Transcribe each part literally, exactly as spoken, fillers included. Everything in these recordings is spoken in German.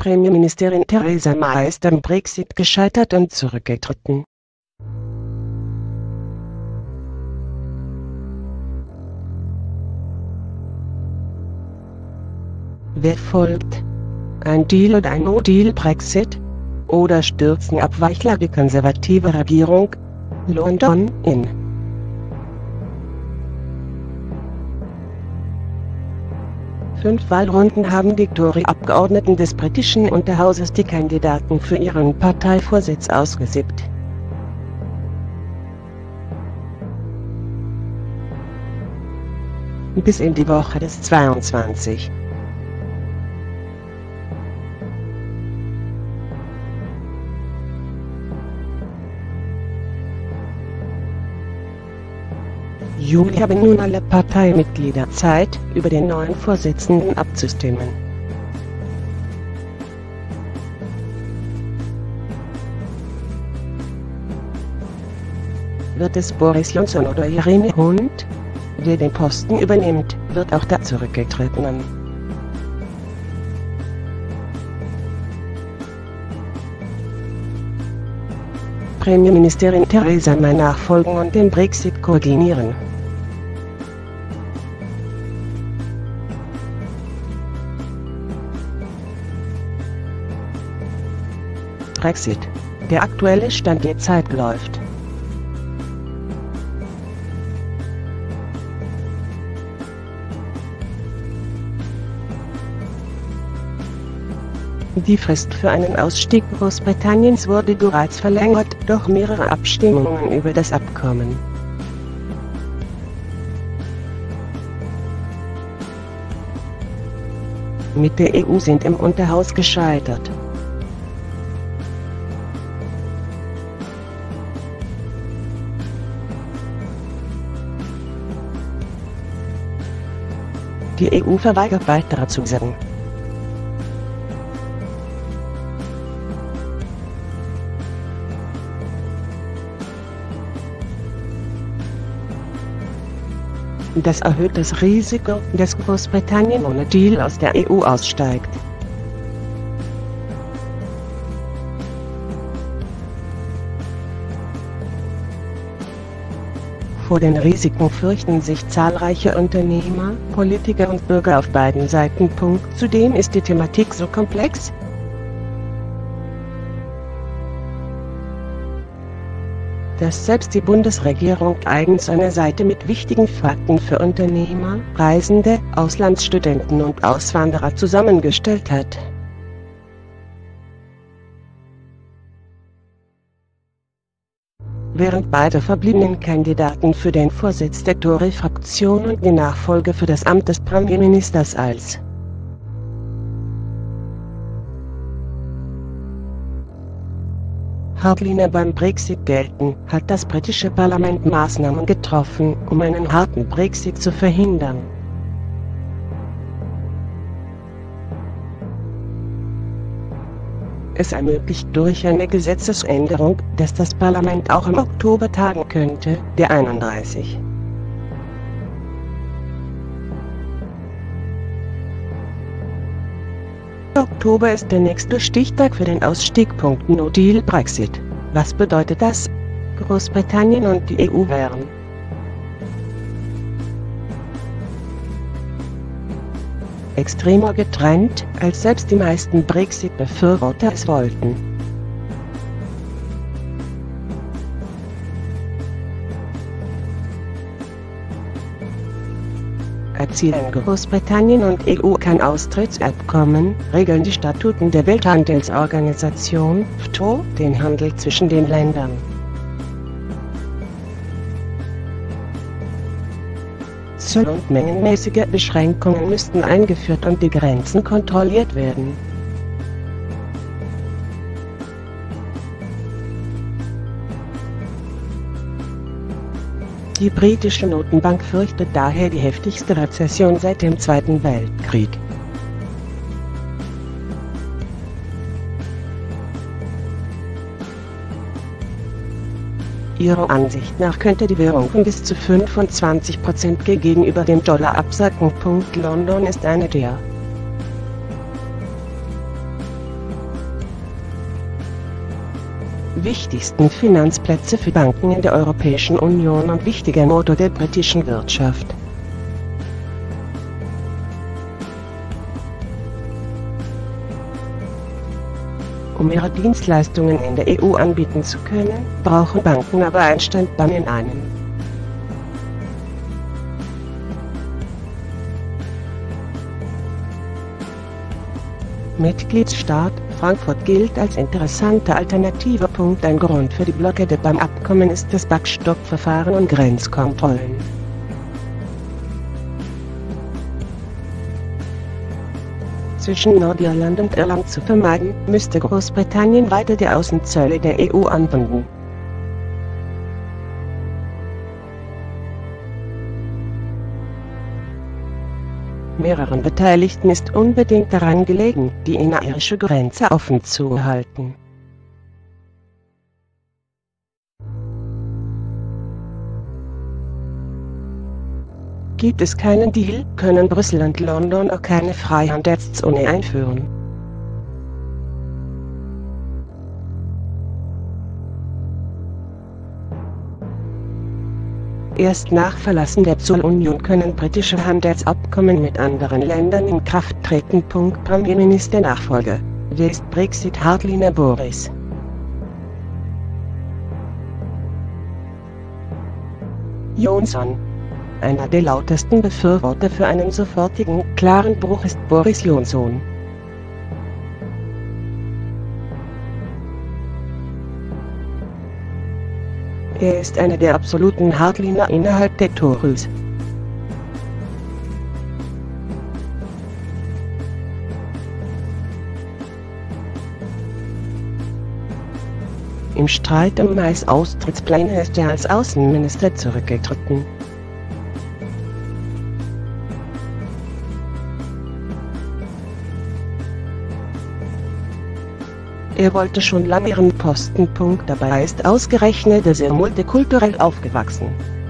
Premierministerin Theresa May ist am Brexit gescheitert und zurückgetreten. Wer folgt? Ein Deal oder ein No-Deal-Brexit? Oder stürzen Abweichler die konservative Regierung? London in fünf Wahlrunden haben die Tory-Abgeordneten des britischen Unterhauses die Kandidaten für ihren Parteivorsitz ausgesiebt. Bis in die Woche des zweiundzwanzig. Juli haben nun alle Parteimitglieder Zeit, über den neuen Vorsitzenden abzustimmen. Wird es Boris Johnson oder Jeremy Hunt? Wer den Posten übernimmt, wird auch der Zurückgetretenen. Premierministerin Theresa May nachfolgen und den Brexit koordinieren. Brexit. Der aktuelle Stand der Zeit läuft. Die Frist für einen Ausstieg Großbritanniens wurde bereits verlängert, durch mehrere Abstimmungen über das Abkommen. Mit der E U sind im Unterhaus gescheitert. Die E U verweigert weitere Zusagen. Das erhöht das Risiko, dass Großbritannien ohne Deal aus der E U aussteigt. Vor den Risiken fürchten sich zahlreiche Unternehmer, Politiker und Bürger auf beiden Seiten. Zudem ist die Thematik so komplex, dass selbst die Bundesregierung eigens eine Seite mit wichtigen Fakten für Unternehmer, Reisende, Auslandsstudenten und Auswanderer zusammengestellt hat. Während beide verbliebenen Kandidaten für den Vorsitz der Tory-Fraktion und die Nachfolge für das Amt des Premierministers als Hardliner beim Brexit gelten, hat das britische Parlament Maßnahmen getroffen, um einen harten Brexit zu verhindern. Es ermöglicht durch eine Gesetzesänderung, dass das Parlament auch im Oktober tagen könnte, der einunddreißig. Oktober ist der nächste Stichtag für den Ausstieg. No-Deal-Brexit. Was bedeutet das? Großbritannien und die E U wären extremer getrennt, als selbst die meisten Brexit-Befürworter es wollten. Erzielen Großbritannien und E U kein Austrittsabkommen, regeln die Statuten der Welthandelsorganisation, W T O, den Handel zwischen den Ländern. Zoll- und mengenmäßige Beschränkungen müssten eingeführt und die Grenzen kontrolliert werden. Die britische Notenbank fürchtet daher die heftigste Rezession seit dem Zweiten Weltkrieg. Ihrer Ansicht nach könnte die Währung um bis zu fünfundzwanzig Prozent gegenüber dem Dollar absacken. London ist eine der wichtigsten Finanzplätze für Banken in der Europäischen Union und wichtiger Motor der britischen Wirtschaft. Um ihre Dienstleistungen in der E U anbieten zu können, brauchen Banken aber ein Standbein in einem Mitgliedstaat. Frankfurt gilt als interessante Alternative. Ein Grund für die Blockade beim Abkommen ist das Backstoppverfahren und Grenzkontrollen. Zwischen Nordirland und Irland zu vermeiden, müsste Großbritannien weiter die Außenzölle der E U anbinden. Mehreren Beteiligten ist unbedingt daran gelegen, die innerirische Grenze offen zu halten. Gibt es keinen Deal, können Brüssel und London auch keine Freihandelszone einführen. Erst nach Verlassen der Zollunion können britische Handelsabkommen mit anderen Ländern in Kraft treten. Premierminister Nachfolger. Wer ist Brexit-Hardliner Boris Johnson? Einer der lautesten Befürworter für einen sofortigen, klaren Bruch ist Boris Johnson. Er ist einer der absoluten Hardliner innerhalb der Tories. Im Streit um Mays Austrittspläne ist er als Außenminister zurückgetreten. Er wollte schon lange ihren Posten. Dabei ist ausgerechnet er sehr multikulturell aufgewachsen.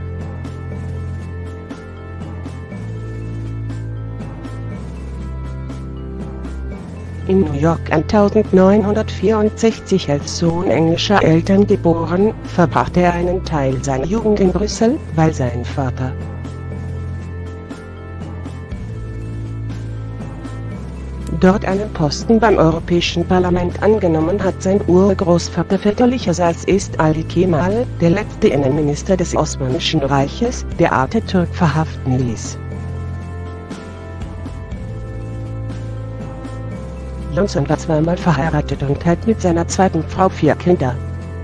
In New York neunzehnhundertvierundsechzig als Sohn englischer Eltern geboren, verbrachte er einen Teil seiner Jugend in Brüssel, weil sein Vater dort einen Posten beim Europäischen Parlament angenommen hat. Sein Urgroßvater väterlicherseits ist Ali Kemal, der letzte Innenminister des Osmanischen Reiches, der Atatürk verhaften ließ. Johnson war zweimal verheiratet und hat mit seiner zweiten Frau vier Kinder.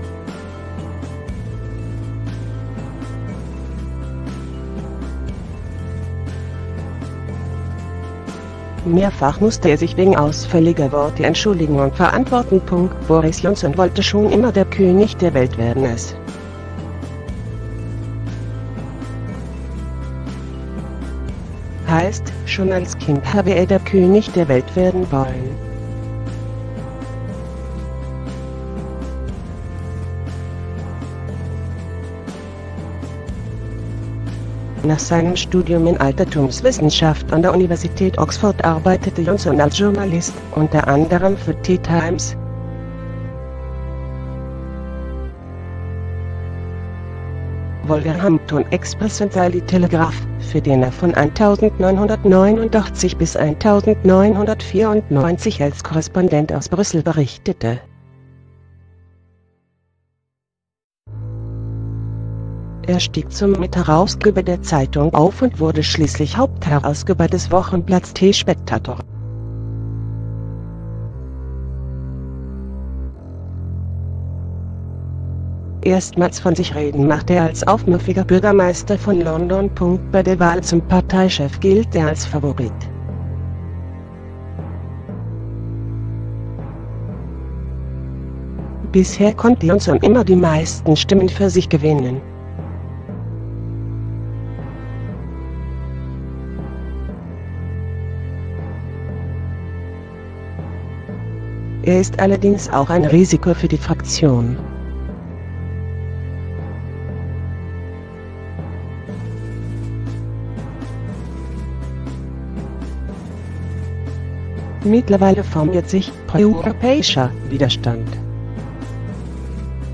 Mehrfach musste er sich wegen ausfälliger Worte entschuldigen und verantworten. Boris Johnson wollte schon immer der König der Welt werden. Es heißt, schon als Kind habe er der König der Welt werden wollen. Nach seinem Studium in Altertumswissenschaft an der Universität Oxford arbeitete Johnson als Journalist, unter anderem für The Times, Wolverhampton Express und Daily Telegraph, für den er von neunzehnhundertneunundachtzig bis neunzehnhundertvierundneunzig als Korrespondent aus Brüssel berichtete. Er stieg zum Mitherausgeber der Zeitung auf und wurde schließlich Hauptherausgeber des Wochenblatts The Spectator. Erstmals von sich reden machte er als aufmüffiger Bürgermeister von London. Bei der Wahl zum Parteichef gilt er als Favorit. Bisher konnte Johnson immer die meisten Stimmen für sich gewinnen. Er ist allerdings auch ein Risiko für die Fraktion. Mittlerweile formiert sich pro-europäischer Widerstand.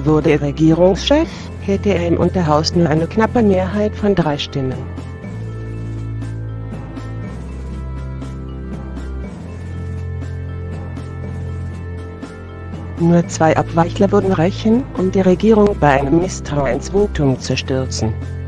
Wurde er Regierungschef, hätte er im Unterhaus nur eine knappe Mehrheit von drei Stimmen. Nur zwei Abweichler würden reichen, um die Regierung bei einem Misstrauensvotum zu stürzen.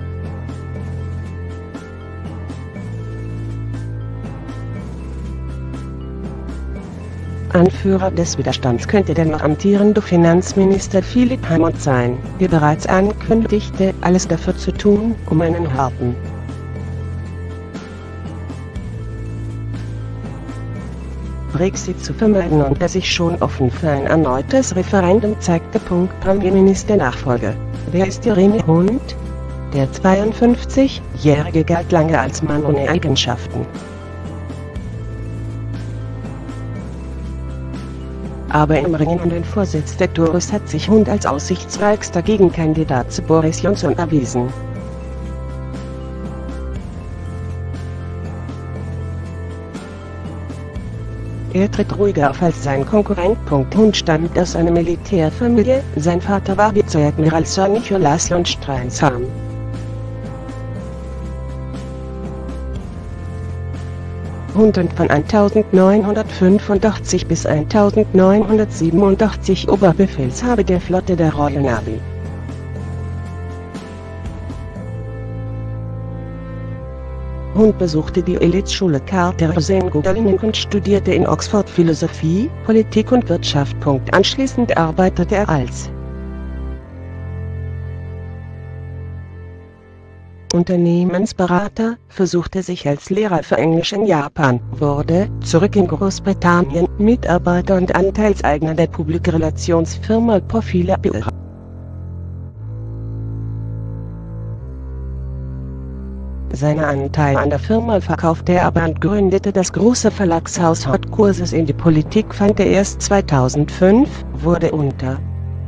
Anführer des Widerstands könnte der noch amtierende Finanzminister Philipp Hammond sein, der bereits ankündigte, alles dafür zu tun, um einen harten Brexit zu vermeiden und der sich schon offen für ein erneutes Referendum zeigte. Premierminister-Nachfolger. Wer ist Jeremy Hunt? Der zweiundfünfzigjährige galt lange als Mann ohne Eigenschaften. Aber im Ringen um den Vorsitz der Tories hat sich Hunt als aussichtsreichster Gegenkandidat zu Boris Johnson erwiesen. Er tritt ruhiger auf als sein Konkurrent. Hunt stammt aus einer Militärfamilie, sein Vater war Vizeadmiral Sir Nicholas Lord Streynsham. Hunt und von eintausendneunhundertfünfundachtzig bis eintausendneunhundertsiebenundachtzig Oberbefehlshaber der Flotte der Royal Navy. Hunt besuchte die Eliteschule Carter's in Göttingen und studierte in Oxford Philosophie, Politik und Wirtschaft. Anschließend arbeitete er als Unternehmensberater, versuchte sich als Lehrer für Englisch in Japan, wurde, zurück in Großbritannien, Mitarbeiter und Anteilseigner der Publikrelationsfirma Profile. Seine Anteile an der Firma verkaufte er aber und gründete das große Verlagshaus Hot Kurses in die Politik fand er erst zweitausendfünf, wurde unter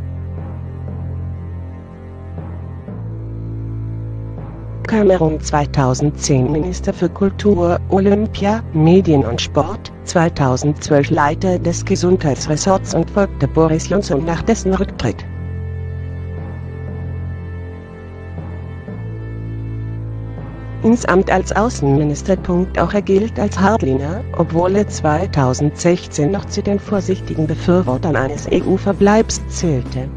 Cameron zweitausendzehn Minister für Kultur, Olympia, Medien und Sport, zweitausendzwölf Leiter des Gesundheitsressorts und folgte Boris Johnson nach dessen Rücktritt. Ins Amt als Außenminister. Auch er gilt als Hardliner, obwohl er zweitausendsechzehn noch zu den vorsichtigen Befürwortern eines E U-Verbleibs zählte.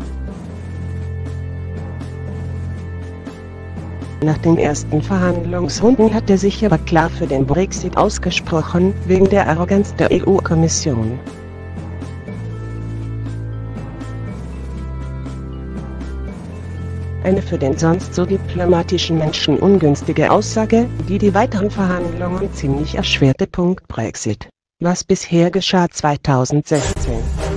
Nach den ersten Verhandlungsrunden hat er sich aber klar für den Brexit ausgesprochen, wegen der Arroganz der E U-Kommission. Eine für den sonst so diplomatischen Menschen ungünstige Aussage, die die weiteren Verhandlungen ziemlich erschwerte. Brexit. Was bisher geschah zweitausendsechzehn.